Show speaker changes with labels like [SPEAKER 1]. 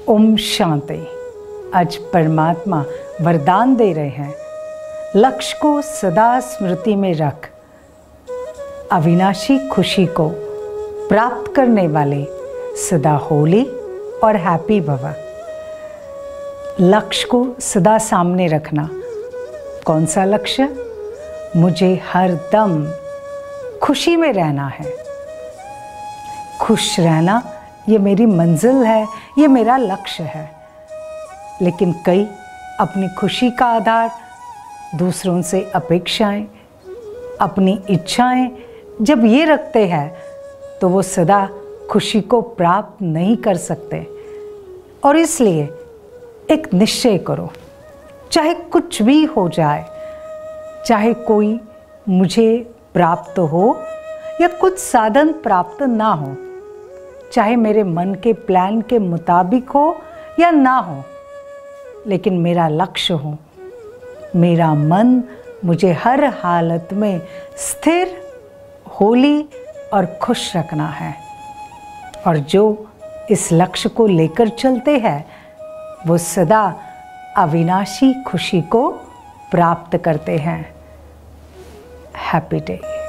[SPEAKER 1] ओम शांति। आज परमात्मा वरदान दे रहे हैं, लक्ष्य को सदा स्मृति में रख, अविनाशी खुशी को प्राप्त करने वाले सदा होली और हैप्पी भव। लक्ष्य को सदा सामने रखना। कौन सा लक्ष्य? मुझे हर दम खुशी में रहना है। खुश रहना ये मेरी मंजिल है, ये मेरा लक्ष्य है। लेकिन कई अपनी खुशी का आधार दूसरों से अपेक्षाएं, अपनी इच्छाएं जब ये रखते हैं तो वो सदा खुशी को प्राप्त नहीं कर सकते। और इसलिए एक निश्चय करो, चाहे कुछ भी हो जाए, चाहे कोई मुझे प्राप्त हो या कुछ साधन प्राप्त ना हो, चाहे मेरे मन के प्लान के मुताबिक हो या ना हो, लेकिन मेरा लक्ष्य हो, मेरा मन मुझे हर हालत में स्थिर, होली और खुश रखना है। और जो इस लक्ष्य को लेकर चलते हैं वो सदा अविनाशी खुशी को प्राप्त करते हैं। Happy day.